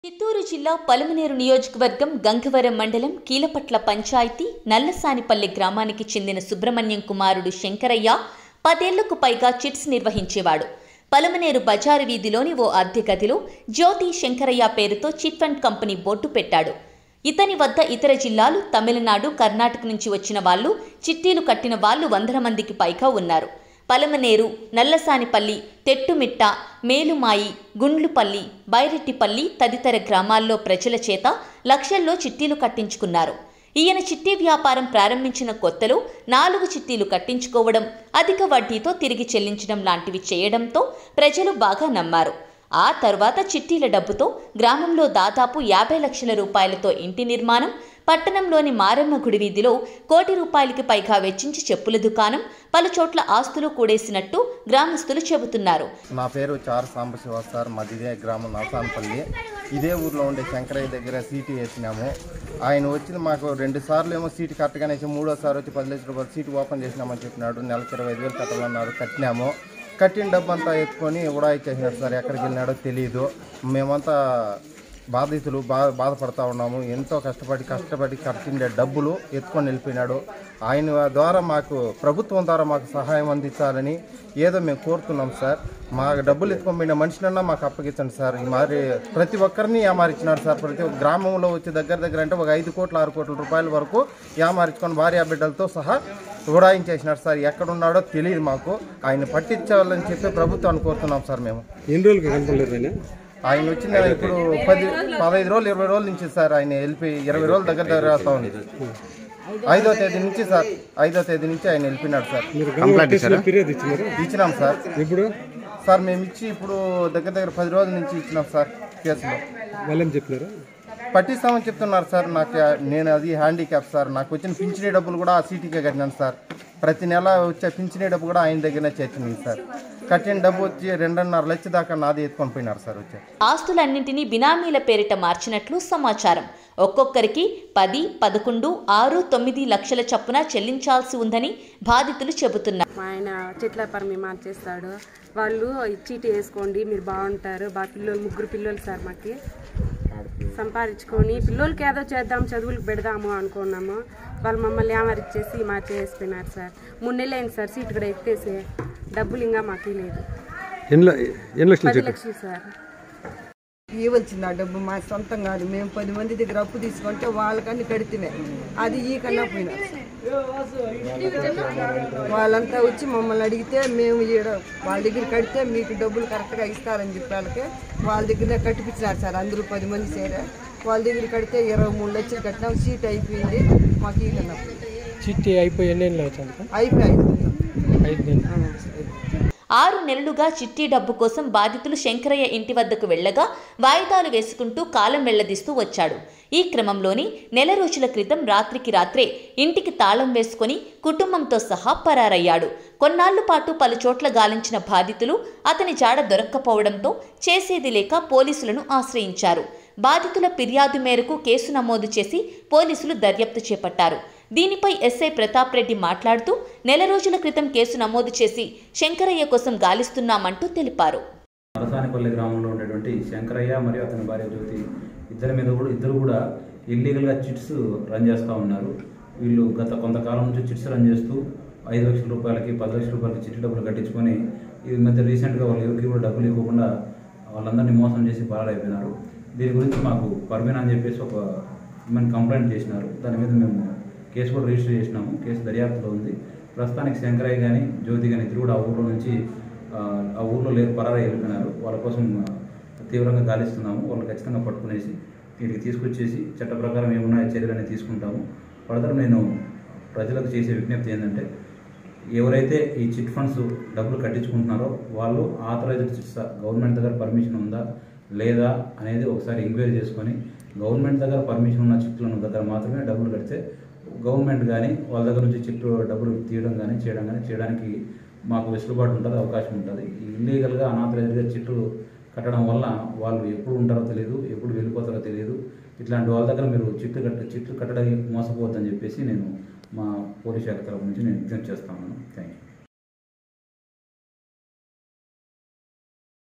చిత్తూరు జిల్లా పలమనేరు నియోజకవర్గం గంగవరం మండలం కీలపట్ల పంచాయతీ నల్లసానిపల్లి గ్రామానికి చెందిన సుబ్రహ్మణ్యం కుమారుడు శంకరయ్య 10 ఏళ్లకు పైగా చిట్స్ నిర్వహించేవాడు. పలమనేరు బజారు వీధిలోని ఓ అద్దె గదిలో జ్యోతి శంకరయ్య పేరుతో చిట్ ఫండ్ కంపెనీ బోర్డు పెట్టాడు. ఇతని వద్ద ఇతర జిల్లాలు, తమిళనాడు, కర్ణాటక నుంచి వచ్చిన వాళ్లు, చిట్టీలు కట్టిన వాళ్లు 100 మందికి పైగా ఉన్నారు. పలమనేరు, నల్లసానిపల్లి, తెట్టుమిట్ట, మేలుమాయి, గుండ్లుపల్లి, బైరెట్టిపల్లి తదితర గ్రామాల్లో ప్రజల చేత లక్షల్లో చిట్టీలు కట్టించుకున్నారు. ఈయన చిట్టీ వ్యాపారం ప్రారంభించిన కొత్తలో 4 చిట్టీలు కట్టించుకోవడం, అధిక వడ్డీతో తిరిగి చెల్లించడం లాంటివి చేయడంతో ప్రజలు బాగా నమ్మారు. ఆ తర్వాత చిట్టీల డబ్బుతో గ్రామంలో దాదాపు 50 లక్షల రూపాయలతో ఇంటి నిర్మాణం, పట్టణంలోని మారమ్మ గుడి వీధిలో 1 కోటి రూపాయలకి పైగా వెచ్చించి చెప్పుల దుకాణం, పలుచోట్ల ఆస్తులు కూడేసినట్టు గ్రామస్తులు చెబుతున్నారు. నా పేరు చార్ సాంబశివ సార్. మాది ఇదే గ్రామం నవసానపల్లి. ఇదే ఊర్లో ఉండే శంకరయ్య దగ్గర సీటు వేసినాము. ఆయన వచ్చింది మాకు 2 సార్లు ఏమో సీటు కరెక్ట్గానే వేసి 3వసారి వచ్చి 10 లక్షల రూపాయలు సీటు ఓపెన్ చేసినామని చెప్పినాడు. నెలకు 25,000 కట్టాలన్నారు. కట్టినాము. కట్టిన డబ్బు అంతా ఎత్తుకొని ఉడాయిచ్చేసినాడు సార్. ఎక్కడికి వెళ్ళినాడో తెలియదు. మేమంతా బాధితులు బాధపడతా ఉన్నాము. ఎంతో కష్టపడి కట్టిండే డబ్బులు ఎత్తుకొని వెళ్ళిపోయినాడు. ఆయన ద్వారా మాకు ప్రభుత్వం ద్వారా మాకు సహాయం అందించాలని ఏదో మేము కోరుతున్నాం సార్. మా డబ్బులు ఎత్తుకొని పోయిన మనిషినన్నా మాకు అప్పగించండి సార్. ఈ మరి ప్రతి ఒక్కరిని ఏమారించినాడు సార్. ప్రతి ఒక్క గ్రామంలో వచ్చి దగ్గర అంటే ఒక 5 కోట్ల 6 కోట్ల రూపాయల వరకు ఏమారించుకొని భార్య బిడ్డలతో సహా ఉడాయించేసినాడు సార్. ఎక్కడున్నాడో తెలియదు మాకు. ఆయన పట్టించాలని చెప్పి ప్రభుత్వాన్ని కోరుతున్నాం సార్. మేము ఎన్ని రోజులు కనపడలేదు ఆయన వచ్చింది ఇప్పుడు 15 రోజులు 20 రోజుల నుంచి సార్. ఆయన వెళ్ళిపోయి 20 రోజుల దగ్గర రాస్తా ఉంది. 5వ తేదీ నుంచి సార్. 5వ తేదీ నుంచి ఆయన వెళ్ళిపోయినాడు సార్. ఇచ్చినాం సార్. ఇప్పుడు సార్ మేము ఇచ్చి ఇప్పుడు దగ్గర 10 రోజుల నుంచి ఇచ్చినాం సార్. కేసులో వాళ్ళేం చెప్పినారు? పట్టిస్తామని చెప్తున్నారు సార్. నేను అది హ్యాండిక్యాప్ సార్. నాకు వచ్చిన పింఛనీ డబ్బులు కూడా ఆ సీటీకే కట్టినాను సార్. ప్రతి నెల వచ్చే పింఛనీ డబ్బు కూడా ఆయన దగ్గరనే చేర్చింది సార్. కట్టిన డబ్బు వచ్చి 2.5 లక్షల దాకా నాది ఎత్తుకొని పోయినారు సార్. వచ్చే ఆస్తులన్నింటినీ బినామీల పేరిట మార్చినట్లు సమాచారం. ఒక్కొక్కరికి 10, 11, 6, 9 లక్షల చొప్పున చెల్లించాల్సి ఉందని బాధితులు చెబుతున్నారు. ఆయన చెట్ల పరమి మార్చేస్తాడు. వాళ్ళు చీటీ వేసుకోండి, మీరు బాగుంటారు, పిల్లలు 3 పిల్లలు సార్. మాకు సంపాదించుకొని పిల్లలకి ఏదో చేద్దాం, చదువులకు పెడదాము అనుకున్నాము. వాళ్ళు మమ్మల్ని ఏమరిచ్చేసి మార్చేసిపోయినారు సార్. 3 నెలలు అయింది సార్. సీటు కూడా ఎక్కేసి డబ్బులు ఇంకా మాకు లేదు. 10 లక్షలు సార్. ఇవ్వాల్సింది ఆ డబ్బు మా సొంతం కాదు. మేము 10 మంది దగ్గర అప్పు తీసుకుంటే వాళ్ళకన్నీ కడితేనే అది ఈ కన్నా పోయినా. వాళ్ళంతా వచ్చి మమ్మల్ని అడిగితే మేము వాళ్ళ దగ్గర కడితే మీకు డబ్బులు కరెక్ట్గా ఇస్తారని చెప్పి వాళ్ళ దగ్గర కట్టిపించినారు సార్. అందరూ 10 మంది చేరా వాళ్ళ దగ్గర కడితే 23 లక్షలు కట్టినాం. సీట్ అయిపోయింది. మాకు ఈ కన్నా చిట్టి అయిపోయి ఎన్ని నెలలు అయిపోయి 5 నెలలు. 6 నెలలుగా చిట్టి డబ్బు కోసం బాధితులు శంకరయ్య ఇంటి వద్దకు వెళ్లగా వాయిదాలు వేసుకుంటూ కాలం వెళ్లదీస్తూ వచ్చాడు. ఈ క్రమంలోని నెల రోజుల క్రితం రాత్రికి రాత్రే ఇంటికి తాళం వేసుకుని కుటుంబంతో సహా పరారయ్యాడు. కొన్నాళ్ల పాటు పలుచోట్ల గాలించిన బాధితులు అతని జాడ దొరక్కపోవడంతో చేసేది లేక పోలీసులను ఆశ్రయించారు. బాధితుల ఫిర్యాదు మేరకు కేసు నమోదు చేసి పోలీసులు దర్యాప్తు చేపట్టారు. దీనిపై ఎస్ఐ ప్రతాప్ రెడ్డి మాట్లాడుతూ నెల రోజుల క్రితం కేసు నమోదు చేసి శంకరయ్య కోసం గాలిస్తున్నామంటూ తెలిపారు. నల్లసానిపల్లి గ్రామంలో ఉండేటువంటి శంకరయ్య మరియు అతని భార్య జ్యోతి ఇద్దరు కూడా ఇల్లీగల్గా చిట్స్ రన్ చేస్తూ ఉన్నారు. వీళ్ళు గత కొంతకాలం నుంచి చిట్స్ రన్ చేస్తూ 5 లక్షల రూపాయలకి 10 లక్షల రూపాయలకి చిట్టి డబ్బులు కట్టించుకొని ఈ మధ్య రీసెంట్గా వాళ్ళు ఎవరికి కూడా డబ్బులు ఇవ్వకుండా వాళ్ళందరినీ మోసం చేసి పారైపోయినారు. దీని గురించి మాకు పర్మిన్ అని చెప్పేసి ఒక కంప్లైంట్ చేసినారు. దాని మీద మేము కేసు కూడా రిజిస్టర్ చేసినాము. కేసు దర్యాప్తులో ఉంది. ప్రస్తుతానికి శంకరయ్య కానీ జ్యోతి కానీ ఇద్దరు కూడా ఆ ఊర్లో లేరు, పరారై వెళ్ళిపోయినారు. వాళ్ళ కోసం తీవ్రంగా గాలిస్తున్నాము. వాళ్ళు ఖచ్చితంగా పట్టుకునేసి వీటికి తీసుకొచ్చేసి చట్ట ప్రకారం ఏమున్నాయో చర్యలనే తీసుకుంటాము. ఫర్దర్ నేను ప్రజలకు చేసే విజ్ఞప్తి ఏంటంటే, ఎవరైతే ఈ చిట్ ఫండ్స్ డబ్బులు కట్టించుకుంటున్నారో వాళ్ళు ఆథరైజ్డ్ చిట్స్ గవర్నమెంట్ దగ్గర పర్మిషన్ ఉందా లేదా అనేది ఒకసారి ఎంక్వైరీ చేసుకొని గవర్నమెంట్ దగ్గర పర్మిషన్ ఉన్న చిట్ల దగ్గర మాత్రమే డబ్బులు కడితే గవర్నమెంట్ కానీ వాళ్ళ దగ్గర నుంచి చిట్టు డబ్బులు తీయడం కానీ చేయడానికి మాకు వెసులుబాటు ఉంటుంది, అవకాశం ఉంటుంది. ఇల్లీగల్గా అనాథరైజ్డ్గా చిట్టు కట్టడం వల్ల వాళ్ళు ఎప్పుడు ఉంటారో తెలియదు, ఎప్పుడు వెళ్ళిపోతారో తెలియదు. ఇట్లాంటి వాళ్ళ దగ్గర మీరు చిట్లు కట్టడానికి మోసపోవద్దని చెప్పేసి నేను మా పోలీస్ శాఖ తరఫు నుంచి నేను విజ్ఞప్తి చేస్తాను. Thank you.